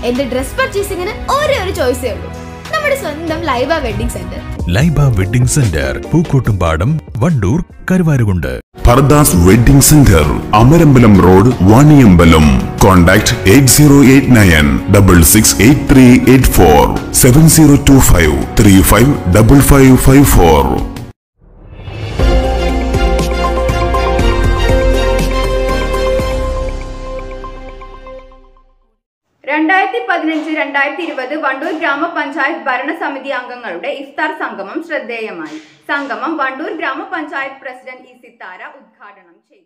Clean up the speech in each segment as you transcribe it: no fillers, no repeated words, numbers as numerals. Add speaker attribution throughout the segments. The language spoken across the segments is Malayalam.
Speaker 1: എന്റെ ഡ്രസ് പർച്ചേസിംഗിന് ഒരേ ഒരു ചോയ്സേ ഉള്ളൂ, നമ്മുടെ സ്വന്തം Laiba wedding centre.
Speaker 2: Laiba wedding centre, Pookkottumpadam, Wandoor, Karuvarakundu.
Speaker 3: Fardas wedding centre, Amarambalam road, Vaniyambalam. Contact 8089668384 7025355554.
Speaker 4: 2015-2020 Wandoor ഗ്രാമപഞ്ചായത്ത് ഭരണസമിതി അംഗങ്ങളുടെ ഇഫ്താർ സംഗമം ശ്രദ്ധേയമായി. സംഗമം വണ്ടൂർ ഗ്രാമപഞ്ചായത്ത് പ്രസിഡന്റ് ഇ സിത്താര ഉദ്ഘാടനം ചെയ്തു.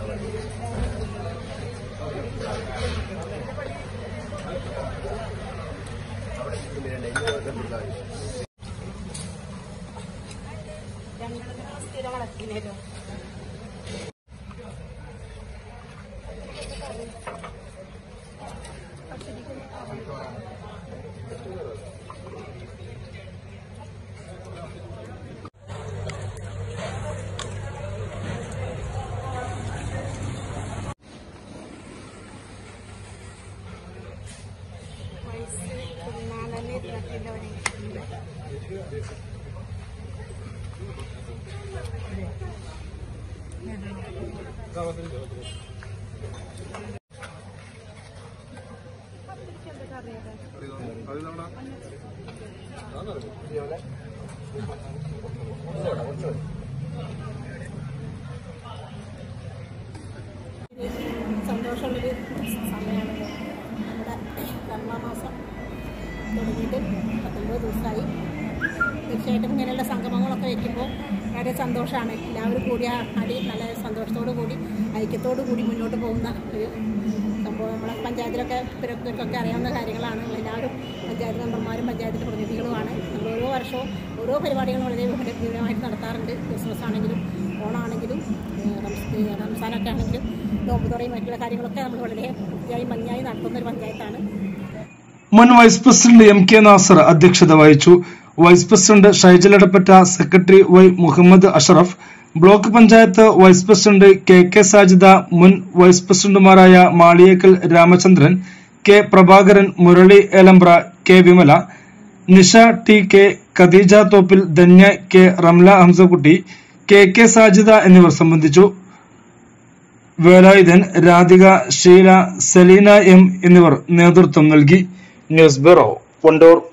Speaker 5: സന്തോഷമുള്ളൊരു സമയമാണല്ലോ. നമ്മുടെ കർമ്മമാസം തുടങ്ങിയിട്ട് 19 ദിവസമായി. തീർച്ചയായിട്ടും ഇങ്ങനെയുള്ള സംഗമങ്ങളൊക്കെ വയ്ക്കുമ്പോൾ വളരെ സന്തോഷമാണ്. എല്ലാവരും കൂടി നല്ല സന്തോഷത്തോടു കൂടി ഐക്യത്തോടു കൂടി മുന്നോട്ട് പോകുന്ന ഒരു സംഭവം. നമ്മളെ പഞ്ചായത്തിലൊക്കെ ഇവർക്കൊക്കെ അറിയാവുന്ന കാര്യങ്ങളാണ്. എല്ലാവരും പഞ്ചായത്ത് മെമ്പർമാരും പഞ്ചായത്തിൻ്റെ പ്രതിനിധികളുമാണ്. നമ്മൾ ഓരോ വർഷവും ഓരോ പരിപാടികളും വളരെ വിപുലമായിട്ട് നടത്താറുണ്ട്. ക്രിസ്മസ് ആണെങ്കിലും ഓണാണെങ്കിലും റംസാനൊക്കെ ആണെങ്കിലും നോമ്പ് തുറയും മറ്റുള്ള കാര്യങ്ങളൊക്കെ നമ്മൾ വളരെ വൃത്തിയായി ഭംഗിയായി നടത്തുന്ന ഒരു പഞ്ചായത്താണ്.
Speaker 6: മുൻ vice president M K Nasar അധ്യക്ഷത വഹിച്ചു. Vice president Shaijal Edappatta, secretary Y Muhammad Ashraf, block panchayat vice president K K Sajida, മുൻ വൈസ് പ്രസിഡന്റുമാരായ Maliyekkal Ramachandran, K Prabhakaran, Murali Elambra, K Vimala, Nisha T K, Khadeeja Thoppil, Dhanya K, Ramla Hamsakutty, K K Sajida എന്നിവർ സംബന്ധിച്ചു. വേലായുധൻ, രാധിക, ഷീല, സലീന എം എന്നിവർ നേതൃത്വം നൽകി. News bureau, Wandoor.